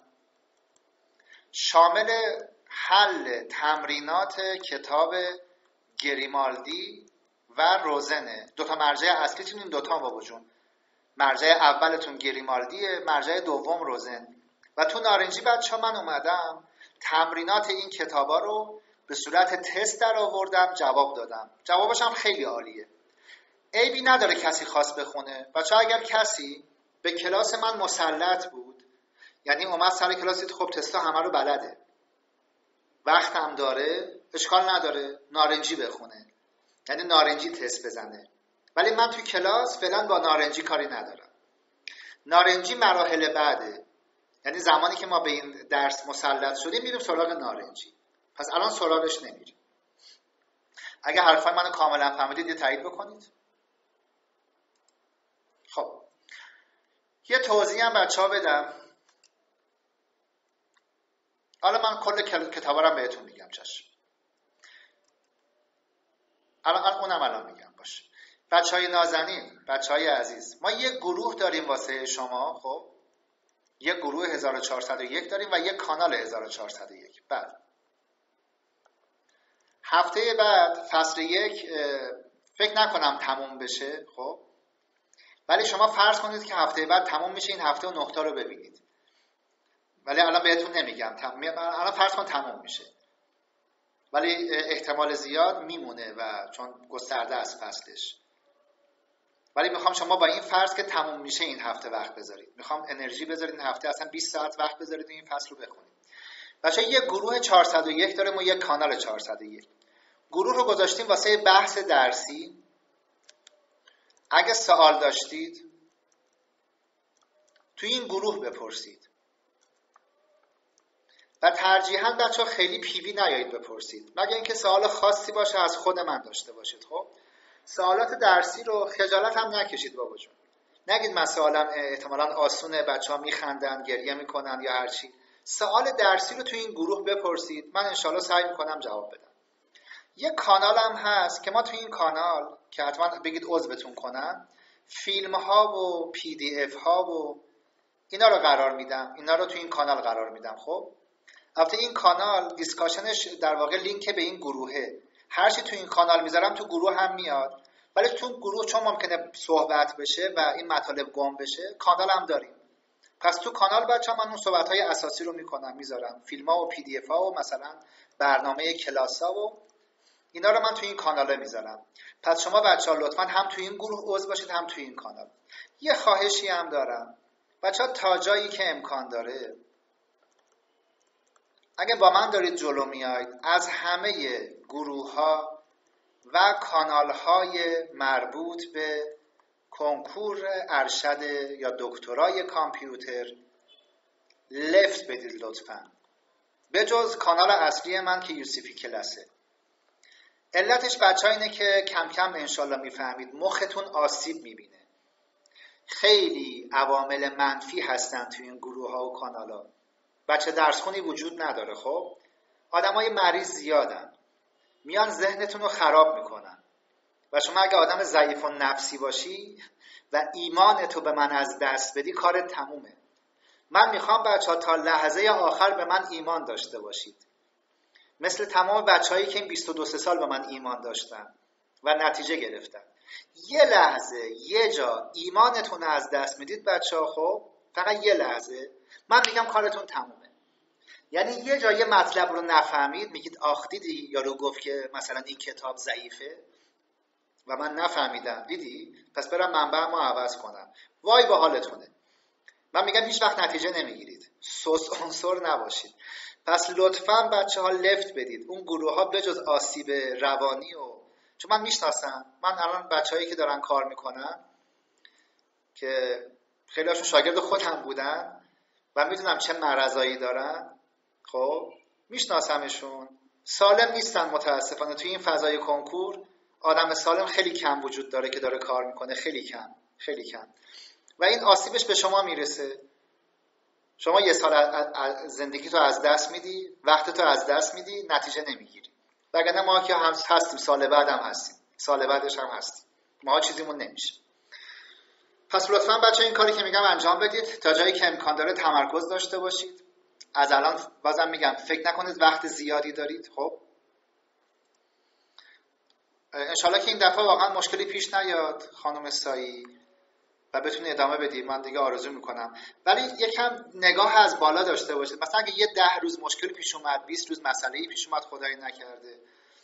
شامل حل تمرینات کتاب گریمالدی و روزنه. دو تا مرجع اصلیتون این دوتا بابا جون. مرجع اولتون گریمالدیه، مرجع دوم روزن. و تو نارنجی بچه‌ها من اومدم تمرینات این کتابا رو به صورت تست در آوردم، جواب دادم. جوابش هم خیلی عالیه. عیبی نداره کسی خواست بخونه. بچه‌ها اگر کسی به کلاس من مسلط بود، یعنی اومد سر کلاس دید خب تستا همه رو بلده، وقت هم داره، اشکال نداره نارنجی بخونه، یعنی نارنجی تست بزنه. ولی من توی کلاس فعلا با نارنجی کاری ندارم. نارنجی مراحل بعده، یعنی زمانی که ما به این درس مسلط شدیم میریم سراغ نارنجی. پس الان سراغش نمیریم. اگه حرفای منو کاملا فهمیدید یه تایید بکنید. خب یه توضیح هم بچه‌ها بدم. حالا من کل کتابا رو بهتون میگم. چشم. الان اونم الان میگم باشه. بچهای نازنین، بچهای عزیز، ما یه گروه داریم واسه شما. خب یه گروه هزار و چهارصد و یک داریم و یه کانال هزار و چهارصد و یک. بعد هفته بعد فصل یک فکر نکنم تموم بشه. خب ولی شما فرض کنید که هفته بعد تموم میشه، این هفته و نقطه رو ببینید. ولی الان بهتون نمیگم، الان فرض کن تموم میشه، ولی احتمال زیاد میمونه و چون گسترده است فصلش. ولی میخوام شما با این فرض که تموم میشه این هفته وقت بذارید. میخوام انرژی بذارید این هفته اصلا بیست ساعت وقت بذارید این فصل رو بخونید. بچه‌ها یه گروه چهارصد و یک داریم و یه کانال چهارصد و یک. گروه رو گذاشتیم واسه بحث درسی. اگه سوال داشتید توی این گروه بپرسید و ترجیحاً بچه‌ها خیلی پیوی نیایید بپرسید، مگر اینکه سوال خاصی باشه از خود من داشته باشید. خب سوالات درسی رو خجالت هم نکشید بابا جون. نگید من سوالم احتمالاً آسونه، بچه‌ها میخندن، گریه میکنن یا هر چی. سوال درسی رو توی این گروه بپرسید، من انشالله سعی میکنم جواب بدم. یه کانال هم هست که ما توی این کانال که حتما بگید عضوتون کنن، فیلم ها و پی دی اف ها و اینا رو قرار میدم. اینا رو توی این کانال قرار میدم. خب البته این کانال دیسکاشنش در واقع لینک به این گروهه. هر چی تو این کانال میذارم تو گروه هم میاد، ولی تو گروه چون ممکنه صحبت بشه و این مطالب گم بشه، کانال هم داریم. پس تو کانال بچه‌ها من اون صحبت‌های اساسی رو میکنم، میذارم فیلم‌ها و پی دی اف ها و مثلا برنامه کلاس‌ها و اینا رو من تو این کانال میذارم. پس شما بچه‌ها لطفاً هم تو این گروه عضو باشید هم تو این کانال. یه خواهشی هم دارم بچه‌ها، تا جایی که امکان داره اگه با من دارید جلو میاید، از همه گروه ها و کانال های مربوط به کنکور ارشد یا دکترای کامپیوتر لفت بدید لطفاً، به جز کانال اصلی من که یوسفی کلاسه. علتش بچه ها اینه که کم کم انشالله میفهمید مختون آسیب میبینه. خیلی عوامل منفی هستن توی این گروه ها و کانال ها. بچه درسخونی وجود نداره. خب آدمای مریض زیادن، میان ذهنتون رو خراب میکنن و شما اگه آدم ضعیف و نفسی باشی و ایمانتو به من از دست بدی کارت تمومه. من میخوام بچه ها تا لحظه آخر به من ایمان داشته باشید، مثل تمام بچه هایی که این بیست و دو سال به من ایمان داشتن و نتیجه گرفتن. یه لحظه یه جا ایمانتون از دست میدید بچه ها، خب فقط یه لحظه، من میگم کارتون تمومه. یعنی یه جا یه مطلب رو نفهمید، میگید آخ دیدی یارو گفت که مثلا این کتاب ضعیفه و من نفهمیدم، دیدی پس برم منبع ما عوض کنم. وای با حالتونه. من میگم هیچ وقت نتیجه نمیگیرید، سوس عنصر نباشید. پس لطفاً بچه ها لفت بدید. اون گروه ها بجز آسیب روانی و چون من میشناسم، من الان بچه‌هایی که دارن کار میکنن که خیلی هاشون شاگرد خودم بودن و میدونم چه مرضایی دارن، خب میشناسمشون، سالم نیستن متاسفانه. توی این فضای کنکور آدم سالم خیلی کم وجود داره که داره کار میکنه، خیلی کم خیلی کم و این آسیبش به شما میرسه. شما یه سال زندگی تو از دست میدی، وقت تو از دست میدی، نتیجه نمیگیری. وگرنه ما که هم هستیم، سال بعد هم هستیم، سال بعدش هم هستیم، ما چیزیمون نمیشه. پس لطفاً بچه این کاری که میگم انجام بدید، تا جایی که امکان داره تمرکز داشته باشید. از الان بازم میگم فکر نکنید وقت زیادی دارید. خب انشالله که این دفعه واقعا مشکلی پیش نیاد خانم سایی و بتونی ادامه بدی. من دیگه آرزو میکنم، ولی یکم نگاه از بالا داشته باشید. مثلا اگه یه ده روز مشکل پیش اومد، بیست روز مسئله‌ای پیش اومد، خدایی نکرده،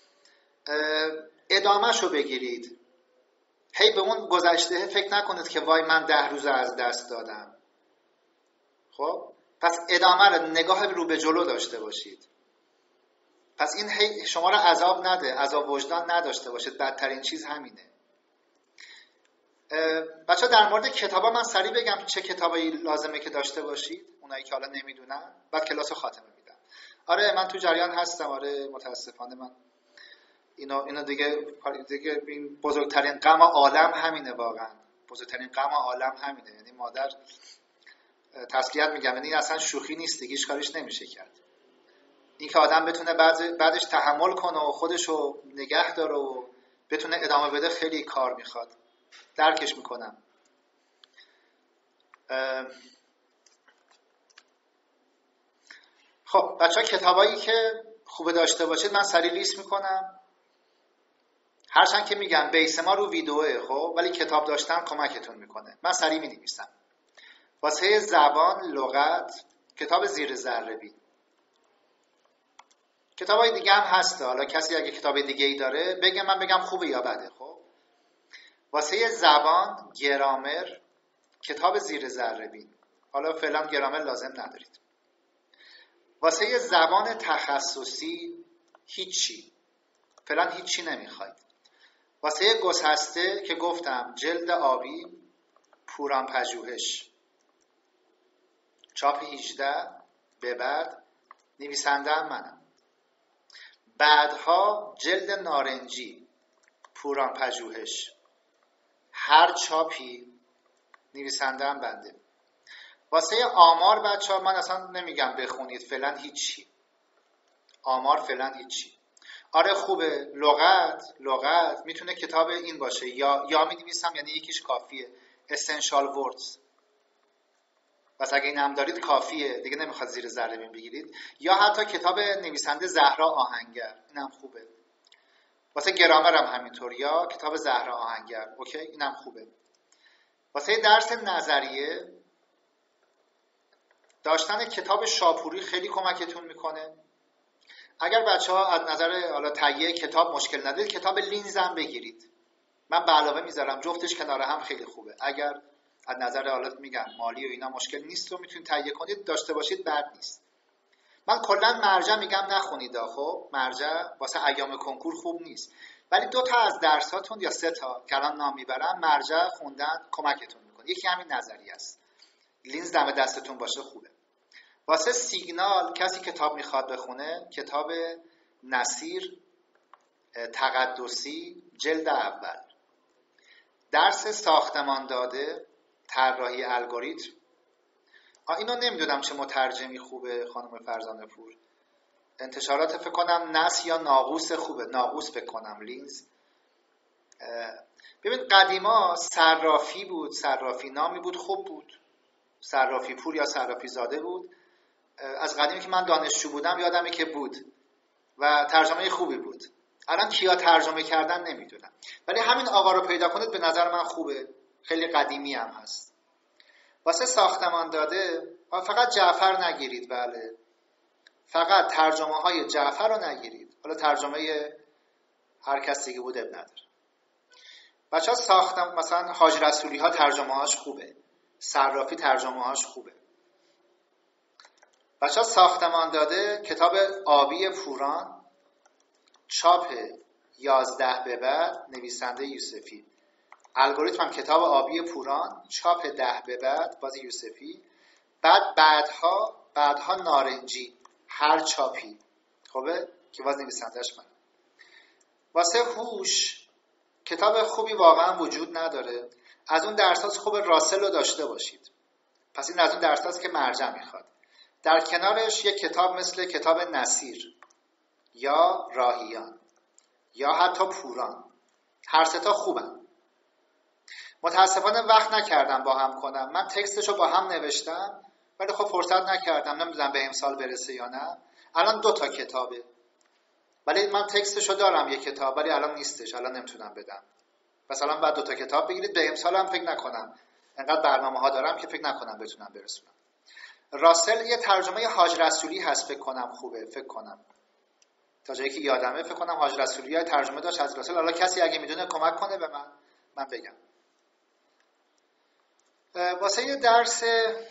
ادامه‌شو بگیرید. هی به اون گذشته فکر نکنید که وای من ده روز از دست دادم. خب پس ادامه رو، نگاه رو به جلو داشته باشید. پس این هی شما رو عذاب نده، عذاب وجدان نداشته باشید. بدترین چیز همینه. بچه در مورد کتابا من سریع بگم چه کتابایی لازمه که داشته باشید، اونایی که حالا نمیدونن، بعد کلاس رو خاتمه میدم. آره من تو جریان هستم. آره متاسفانه من اینو اینو دیگه دیگه این بزرگترین غم عالم همینه، واقعا بزرگترین غم عالم همینه. یعنی مادر تسلیت میگم، یعنی اصلا شوخی نیست دیگه، هیچ کاریش نمیشه کرد. این که آدم بتونه بعد بعدش تحمل کنه و خودشو نگه داره و بتونه ادامه بده خیلی کار میخواد. درکش میکنم. خب بچه‌ها کتابایی که خوبه داشته باشید من سریع لیست میکنم. هرچند که میگم بیس ما رو ویدیوه، خب ولی کتاب داشتن کمکتون میکنه. من سریع مینویسم. واسه زبان، لغت، کتاب زیر ذره بین. کتابای دیگه هم هست، حالا کسی اگه کتاب دیگه ای داره بگه، من بگم خوبه یا بده. خب واسه زبان، گرامر، کتاب زیر ذره بین. حالا فعلا گرامر لازم ندارید. واسه زبان تخصصی هیچی، فعلا هیچی نمیخواید. واسه گسسته که گفتم جلد آبی، پوران پژوهش، چاپ هجده به بعد، نویسنده هم منم. بعدها جلد نارنجی، پوران پژوهش، هر چاپی، نویسنده هم بنده. واسه آمار بچه ها من اصلا نمیگم بخونید، فعلا هیچی. آمار فعلا هیچی. آره خوبه. لغت، لغت میتونه کتاب این باشه، یا یا می نویسم یعنی یکیش کافیه، essential words. پس اگه اینم دارید کافیه دیگه، نمیخواد زیر ذره بین بگیرید. یا حتی کتاب نویسنده زهرا آهنگر، اینم خوبه. واسه گرامر هم همینطور، یا کتاب زهرا آهنگر، اوکی اینم خوبه. واسه درس نظریه داشتن کتاب شاپوری خیلی کمکتون میکنه. اگر بچه ها از نظر حالا تهیه کتاب مشکل ندارید، کتاب لینز هم بگیرید. من به علاوه میذارم، جفتش کنار هم خیلی خوبه. اگر از نظر حالت میگم مالی و اینا مشکل نیست و میتونید تهیه کنید، داشته باشید، بد نیست. من کلا مرجع میگم نخونید. خب مرجع واسه ایام کنکور خوب نیست، ولی دو تا از درساتون یا سه تا که الان نام میبرم مرجع خوندن کمکتون میکنه. یکی همین نظریه است. لینز دم دستتون باشه خوبه. واسه سیگنال کسی کتاب میخواد بخونه، کتاب نصیر تقدسی جلد اول. درس ساختمان داده، طراحی الگوریتم. اینو نمیدونم چه مترجمی خوبه خانم فرزانه پور. انتشارات فکر کنم نس یا ناقوس خوبه، ناقوس فکر کنم. لینز ببین قدیما صرافی بود، صرافی نامی بود، خوب بود. صرافی پور یا صرافی زاده بود. از قدیمی که من دانشجو بودم یادمه که بود و ترجمه خوبی بود. الان کیا ترجمه کردن نمیدونم، ولی همین آقا رو پیدا کنید به نظر من خوبه. خیلی قدیمی هم هست. واسه ساختمان داده فقط جعفر نگیرید. بله فقط ترجمه های جعفر رو نگیرید. حالا ترجمه هر کس دیگه بود اب نداره. بچه ها ساختم مثلا حاج رسولی ها ترجمه هاش خوبه، صرافی ترجمه هاش خوبه. بچه ها ساختمان داده کتاب آبی پوران، چاپ یازده به بعد نویسنده یوسفی. الگوریتم هم کتاب آبی پوران، چاپ ده به بعد باز یوسفی. بعد بعدها بعدها نارنجی، هر چاپی خوبه که باز نویسندهش من. واسه هوش کتاب خوبی واقعا وجود نداره. از اون درساز خوب راسل رو داشته باشید. پس این از اون درساز که مرجع میخواد. در کنارش یک کتاب مثل کتاب نصیر یا راهیان یا حتی پوران، هر سه تا خوبن. متاسفانه وقت نکردم با هم کنم. من تکستشو با هم نوشتم ولی خب فرصت نکردم، نمیدونم به امسال برسه یا نه. الان دو تا کتابه ولی من تکستشو دارم یک کتاب، ولی الان نیستش، الان نمیتونم بدم. پس الان بعد دو تا کتاب بگیرید. به امسال هم فکر نکنم، انقدر برنامه ها دارم که فکر نکنم بتونم برسونم. راسل یه ترجمه حاج رسولی هست، فکر کنم خوبه، فکر کنم تا جایی که یادمه فکر کنم حاج رسولی ها ترجمه داشت از راسل. حالا کسی اگه میدونه کمک کنه به من، من بگم. واسه یه درس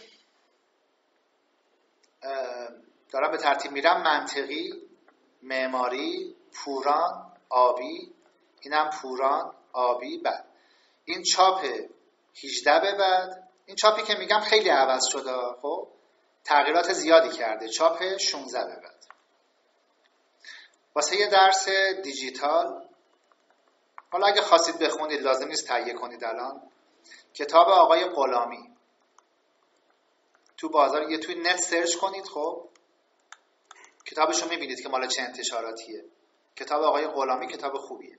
دارم به ترتیب میرم: منطقی، معماری، پوران، آبی. اینم پوران، آبی. بعد این چاپ هجده به بعد. این چاپی که میگم خیلی عوض شده، خب تغییرات زیادی کرده. چاپ شانزده به بعد. واسه یه درس دیجیتال، حالا اگه خواستید بخونید لازم نیست تهیه کنید الان، کتاب آقای غلامی. تو بازار یه توی نت سرچ کنید، خب کتابشو میبینید که مال چه انتشاراتیه. کتاب آقای غلامی کتاب خوبیه.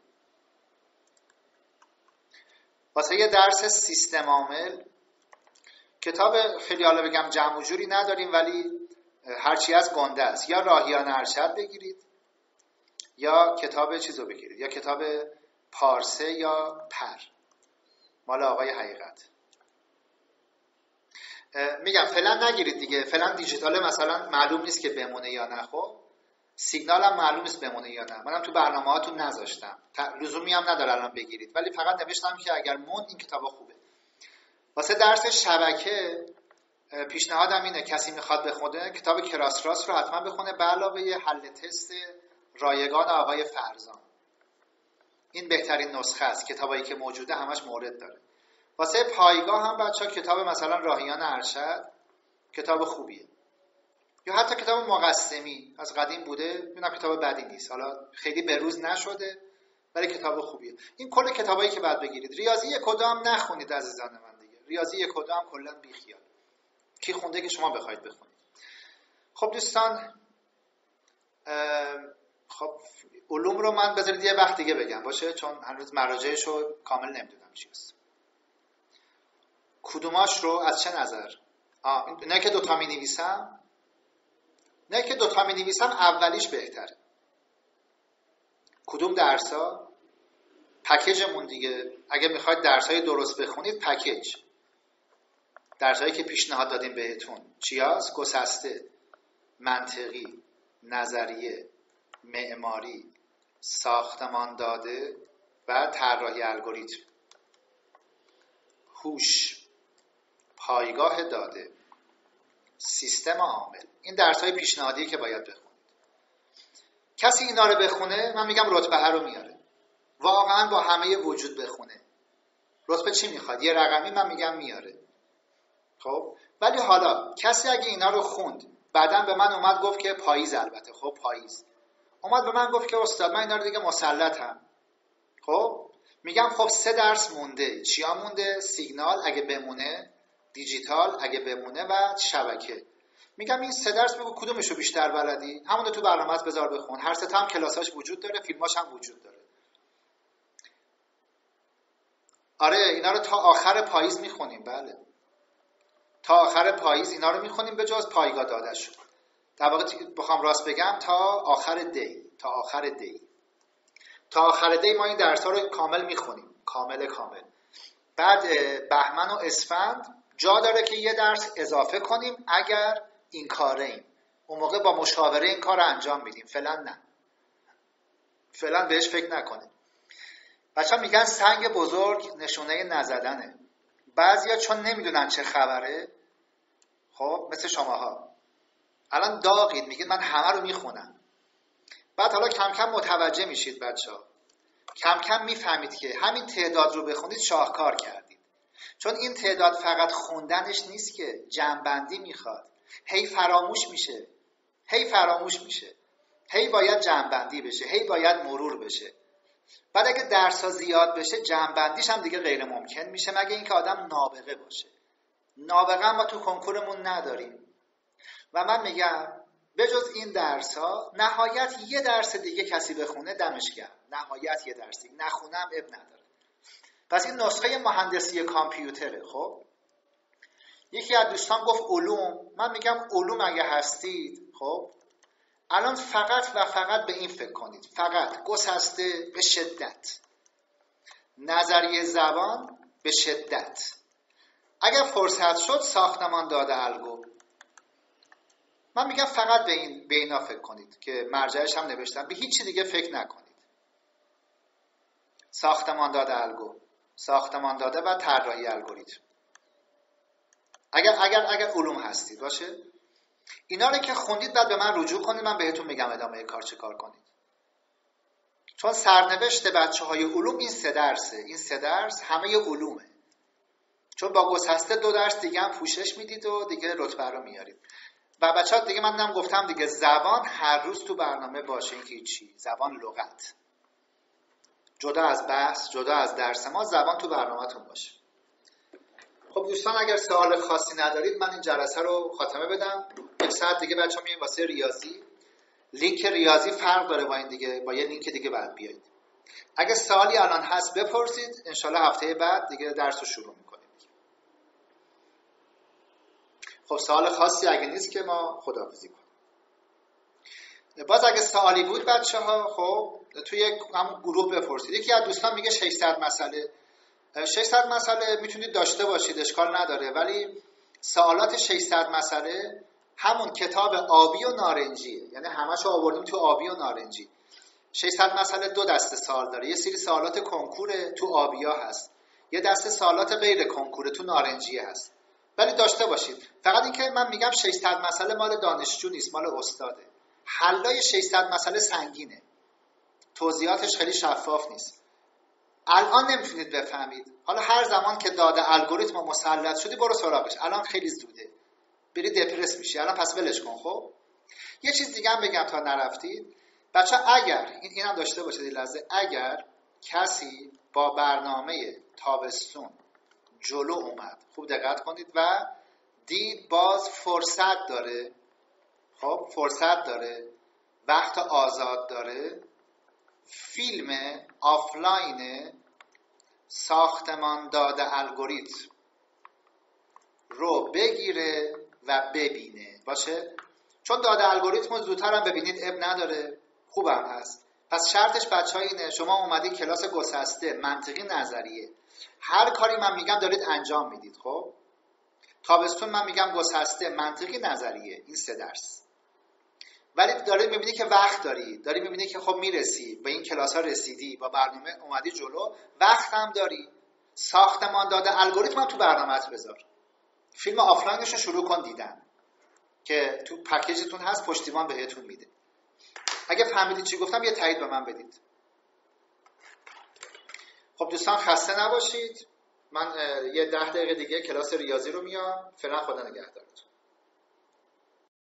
واسه یه درس سیستم عامل، کتاب خیلی حالا بگم جمع و جوری نداریم ولی هرچی از گنده است. یا راهیان ارشد بگیرید یا کتاب چیزو بگیرید، یا کتاب پارسه یا پر مال آقای حقیقت. میگم فعلا نگیرید دیگه، فعلا دیجیتال مثلا معلوم نیست که بمونه یا نه. خب سیگنال هم معلوم نیست بمونه یا نه. منم تو برنامه هاتون نذاشتم، لزومی هم نداره الان بگیرید، ولی فقط نوشتم که اگر موند این کتابا خوبه. واسه درس شبکه پیشنهادم اینه کسی میخواد بخونه کتاب کراس راست رو حتما بخونه، به علاوه حل تست رایگان آقای فرزان. این بهترین نسخه است، کتابایی که موجوده همش مورد داره. واسه پایگاه هم بچه‌ها کتاب مثلا راهیان ارشد کتاب خوبیه، یا حتی کتاب مقسمی از قدیم بوده، اینا کتاب بدی نیست، حالا خیلی بروز نشده ولی کتاب خوبیه. این کل کتابایی که بعد بگیرید. ریاضی یک و دو هم نخونید عزیزان من دیگه. ریاضی یک و دو هم کلا بیخیال. کی خونده که شما بخواید بخونید. خب دوستان، خب علوم رو من بذارید یه وقت دیگه بگم باشه، چون هنوز مراجعش رو کامل نمیدونم چیست. کدوماش رو از چه نظر؟ آه نه که دوتا می نویسم، نه که دوتا می نویسم اولیش بهتره. کدوم درسا؟ پکیجمون دیگه. اگه میخواید درسای درست بخونید پکیج، درسایی که پیشنهاد دادیم بهتون چیاست؟ گسسته، منطقی، نظریه، معماری، ساختمان داده و طراحی الگوریتم. هوش، پایگاه داده، سیستم عامل. این درس‌های پیشنهادیه که باید بخونید. کسی اینا رو بخونه من میگم رتبه رو میاره. واقعا با همه وجود بخونه. رتبه چی میخواد؟ یه رقمی من میگم میاره. خب ولی حالا کسی اگه اینا رو خوند بعدن به من اومد گفت که پاییز، البته خب پاییز اومد به من گفت که استاد من اینا رو دیگه مسلطم، خب میگم خب سه درس مونده. چیا مونده؟ سیگنال اگه بمونه، دیجیتال اگه بمونه و شبکه. میگم این سه درس بگو کدومشو بیشتر بلدی، همون رو تو برنامه‌ات بذار بخون. هر سه تا هم کلاساش وجود داره، فیلماش هم وجود داره. آره اینا رو تا آخر پاییز میخونیم. بله تا آخر پاییز اینا رو میخونیم به جز پایگاه داده‌شو. در واقع بخوام راست بگم تا آخر دی، تا آخر دی تا آخر دی ما این درس‌ها رو کامل میخونیم، کامل کامل. بعد بهمن و اسفند جا داره که یه درس اضافه کنیم اگر این کاره ایم. اون موقع با مشاوره این کار رو انجام میدیم. فعلا نه، فعلا بهش فکر نکنیم. بچه ها میگن سنگ بزرگ نشونه نزدنه. بعضیا چون نمیدونن چه خبره، خب مثل شماها الان داغید میگید من همه رو میخونم. بعد حالا کم کم متوجه میشید بچه ها کم کم میفهمید که همین تعداد رو بخونید شاهکار کردید. چون این تعداد فقط خوندنش نیست که، جمع‌بندی میخواد. هی فراموش میشه. هی فراموش میشه. هی باید جمع‌بندی بشه. هی باید مرور بشه. بعد اگه درس‌ها زیاد بشه جمع‌بندیش هم دیگه غیر ممکن میشه، مگه اینکه آدم نابغه باشه. نابغه هم ما تو کنکورمون نداریم. و من میگم بجز این درس‌ها نهایت یه درس دیگه کسی بخونه دمش گرم. نهایت یه درس دیگه نخونم اب نداره. پس این نسخه مهندسی کامپیوتره. خب یکی از دوستان گفت علوم. من میگم علوم اگه هستید، خب الان فقط و فقط به این فکر کنید، فقط گسسته به شدت، نظریه زبان به شدت، اگر فرصت شد ساختمان داده الگو. من میگم فقط به این به اینا فکر کنید که مرجعش هم نوشتم، به هیچ چیز دیگه فکر نکنید. ساختمان داده الگو، ساختمان داده و طراحی الگوریتم. اگر اگر اگر علوم هستید باشه، اینا رو که خوندید بعد به من رجوع کنید، من بهتون میگم ادامه کار چه کار کنید. چون سرنوشت بچه‌های علوم این سه درسه. این سه درس همه علومه. چون با گسسته دو درس دیگه هم پوشش میدید و دیگه رتبه رو میارید. و بچه‌ها دیگه من هم گفتم دیگه، زبان هر روز تو برنامه باشه. این که چی؟ زبان لغت. جدا از بحث، جدا از درس ما، زبان تو برنامه‌تون باشه. خب دوستان اگر سوال خاصی ندارید من این جلسه رو خاتمه بدم. یک ساعت دیگه بچه‌ها میایم واسه ریاضی. لینک ریاضی فرق داره با این دیگه، با یه لینک دیگه بعد بیایید. اگه سوالی الان هست بپرسید، انشالله هفته بعد دیگه درس رو شروع میکنیم. خب سوال خاصی اگه نیست که ما خداحافظی کنیم. باز اگه سوالی بود بچه‌ها خب توی همون گروه بپرسید. یکی از دوستان میگه ششصد مسئله. ششصد مسئله میتونید داشته باشید، اشکال نداره، ولی سوالات ششصد مسئله همون کتاب آبی و نارنجیه. یعنی همه‌شو آوردیم تو آبی و نارنجی. ششصد مسئله دو دسته سوال داره. یه سری سوالات کنکوره تو آبیا هست، یه دسته سوالات غیر کنکوره تو نارنجیه هست. ولی داشته باشید. فقط اینکه من میگم ششصد مسئله مال دانشجو نیست، مال استاده. حلای ششصد مسئله سنگینه، توضیحاتش خیلی شفاف نیست. الان نمیتونید بفهمید. حالا هر زمان که داده الگوریتم مسلط شدی برو سراغش. الان خیلی زوده، بری دپرس میشی. الان پس ولش کن. خب یه چیز دیگه هم بگم تا نرفتید بچه، اگر این اینم داشته باشید این لحظه، اگر کسی با برنامه تابستون جلو اومد، خوب دقت کنید، و دید باز فرصت داره، خب فرصت داره، وقت آزاد داره، فیلم آفلاین ساختمان داده الگوریتم رو بگیره و ببینه باشه. چون داده الگوریتم رو زودتر هم ببینید اب نداره، خوبم هست. پس شرطش بچه های اینه شما اومدی کلاس گسسته منطقی نظریه، هر کاری من میگم دارید انجام میدید. خب تابستون من میگم گسسته منطقی نظریه، این سه درس، ولی دارید میبینی که وقت داری، داری میبینی که خب میرسی، به این کلاس ها رسیدی، با برنامه اومدی جلو، وقت هم داری. ساختمان داده الگوریتم هم تو برنامه‌ات بذار. فیلم آفلاینش رو شروع کن دیدن که تو پکیجتون هست، پشتیبان بهتون میده. اگه فهمیدید چی گفتم یه تایید به من بدید. خب دوستان خسته نباشید. من یه ده دقیقه دیگه کلاس ریاضی رو میام. فعلا خدا نگهدارتون.